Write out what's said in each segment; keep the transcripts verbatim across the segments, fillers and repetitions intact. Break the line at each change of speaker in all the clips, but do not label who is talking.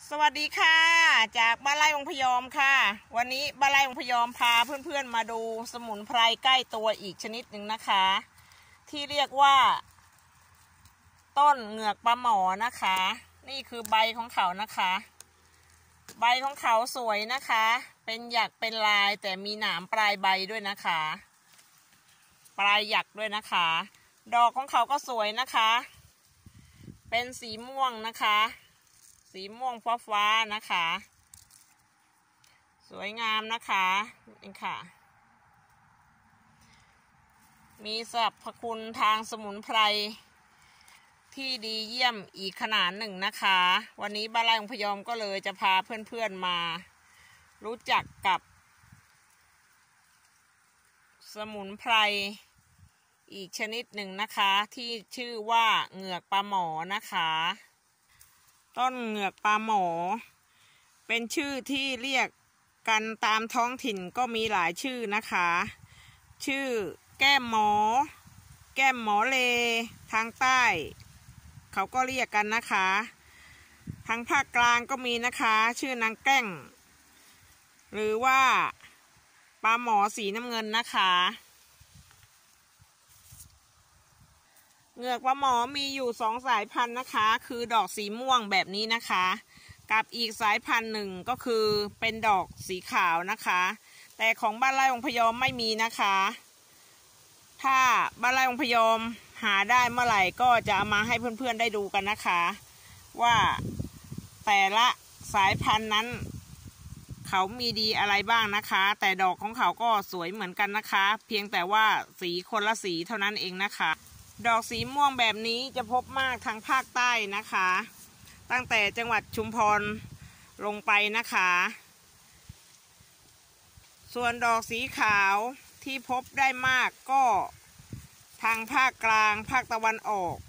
สวัสดีค่ะจากบ้านไร่องค์พยอมค่ะวันนี้บ้านไร่องค์พยอมพาเพื่อนๆมาดูสมุนไพรใกล้ตัวอีกชนิดหนึ่งนะคะที่เรียกว่าต้นเหงือกปลาหมอนะคะนี่คือใบของเขานะคะใบของเขาสวยนะคะเป็นหยักเป็นลายแต่มีหนามปลายใบด้วยนะคะปลายหยักด้วยนะคะดอกของเขาก็สวยนะคะเป็นสีม่วงนะคะสีม่วงฟ้าฟ้านะคะสวยงามนะคะนี่ค่ะมีสรรพคุณทางสมุนไพรที่ดีเยี่ยมอีกขนาดหนึ่งนะคะวันนี้บ้านไร่องค์พยอมก็เลยจะพาเพื่อนๆมารู้จักกับสมุนไพรอีกชนิดหนึ่งนะคะที่ชื่อว่าเหงือกปลาหมอนะคะต้นเหงือกปลาหมอเป็นชื่อที่เรียกกันตามท้องถิ่นก็มีหลายชื่อนะคะชื่อแก้มหมอแก้มหมอเลทางใต้เขาก็เรียกกันนะคะทางภาคกลางก็มีนะคะชื่อนางแก้งหรือว่าปลาหมอสีน้ำเงินนะคะเหงือกปลาหมอมีอยู่สองสายพันธุ์นะคะคือดอกสีม่วงแบบนี้นะคะกับอีกสายพันธุ์หนึ่งก็คือเป็นดอกสีขาวนะคะแต่ของบ้านไร่องค์พยอมไม่มีนะคะถ้าบ้านไร่องค์พยอมหาได้เมื่อไหร่ก็จะเอามาให้เพื่อนๆได้ดูกันนะคะว่าแต่ละสายพันธุ์นั้นเขามีดีอะไรบ้างนะคะแต่ดอกของเขาก็สวยเหมือนกันนะคะเพียงแต่ว่าสีคนละสีเท่านั้นเองนะคะดอกสีม่วงแบบนี้จะพบมากทางภาคใต้นะคะตั้งแต่จังหวัดชุมพรลงไปนะคะส่วนดอกสีขาวที่พบได้มากก็ทางภาคกลางภาคตะวันออก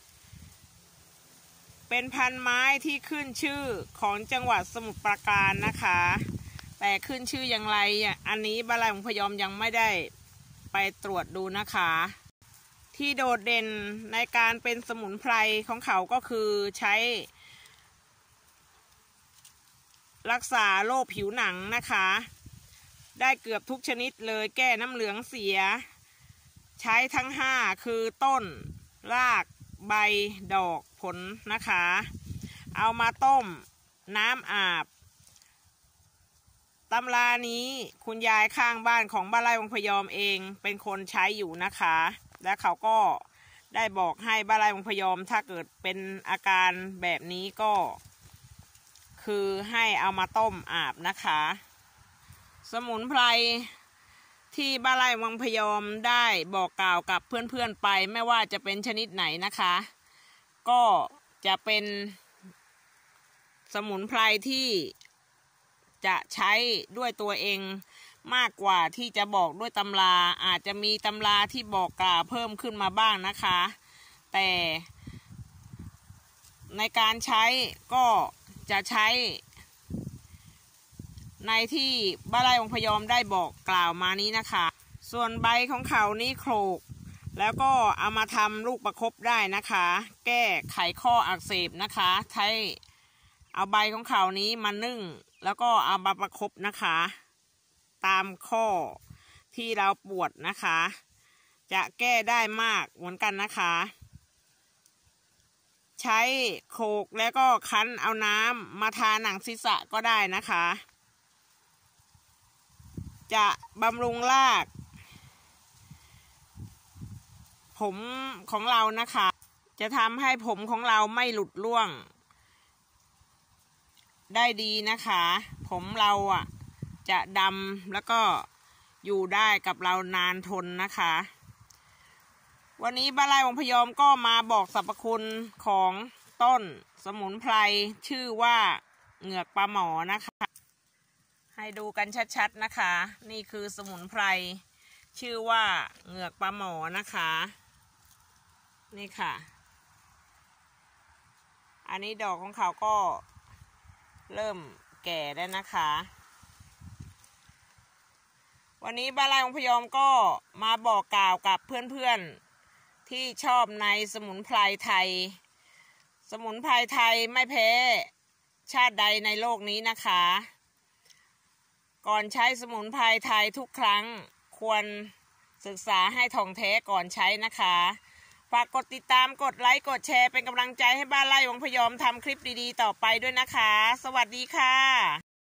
เป็นพันไม้ที่ขึ้นชื่อของจังหวัดสมุทรปราการนะคะแต่ขึ้นชื่ออย่างไรอันนี้บ้านไร่องค์พยอมยังไม่ได้ไปตรวจดูนะคะที่โดดเด่นในการเป็นสมุนไพรของเขาก็คือใช้รักษาโรคผิวหนังนะคะได้เกือบทุกชนิดเลยแก้น้ำเหลืองเสียใช้ทั้งห้าคือต้นรากใบดอกผลนะคะเอามาต้มน้ำอาบตำรานี้คุณยายข้างบ้านของบ้านไร่องค์พยอมเองเป็นคนใช้อยู่นะคะและเขาก็ได้บอกให้บ้านไร่องค์พยอมถ้าเกิดเป็นอาการแบบนี้ก็คือให้เอามาต้มอาบนะคะสมุนไพรที่บ้านไร่องค์พยอมได้บอกกล่าวกับเพื่อนๆไปไม่ว่าจะเป็นชนิดไหนนะคะก็จะเป็นสมุนไพรที่จะใช้ด้วยตัวเองมากกว่าที่จะบอกด้วยตำราอาจจะมีตำราที่บอกกล่าวเพิ่มขึ้นมาบ้างนะคะแต่ในการใช้ก็จะใช้ในที่บ้านไร่องค์พยอมได้บอกกล่าวมานี้นะคะส่วนใบของเขานี้โขลกแล้วก็เอามาทำลูกประคบได้นะคะแก้ไขข้ออักเสบนะคะใช้เอาใบของเขานี้มานึ่งแล้วก็เอามาประคบนะคะตามข้อที่เราปวดนะคะจะแก้ได้มากเหมือนกันนะคะใช้โขลกแล้วก็คั้นเอาน้ำมาทาหนังศีรษะก็ได้นะคะจะบำรุงรากผมของเรานะคะจะทำให้ผมของเราไม่หลุดร่วงได้ดีนะคะผมเราอ่ะจะดำแล้วก็อยู่ได้กับเรานานทนนะคะวันนี้บ้านไร่องค์พยอมก็มาบอกสรรพคุณของต้นสมุนไพรชื่อว่าเหงือกปลาหมอนะคะให้ดูกันชัดๆนะคะนี่คือสมุนไพรชื่อว่าเหงือกปลาหมอนะคะนี่ค่ะอันนี้ดอกของเขาก็เริ่มแก่แล้วนะคะวันนี้บ้านไร่องค์พยอมก็มาบอกกล่าวกับเพื่อนๆที่ชอบในสมุนไพรไทยสมุนไพรไทยไม่แพ้ชาติใดในโลกนี้นะคะก่อนใช้สมุนไพรไทยทุกครั้งควรศึกษาให้ท่องแท้ก่อนใช้นะคะฝากกดติดตามกดไลค์กดแชร์เป็นกำลังใจให้บ้านไร่วังพยอมทำคลิปดีๆต่อไปด้วยนะคะสวัสดีค่ะ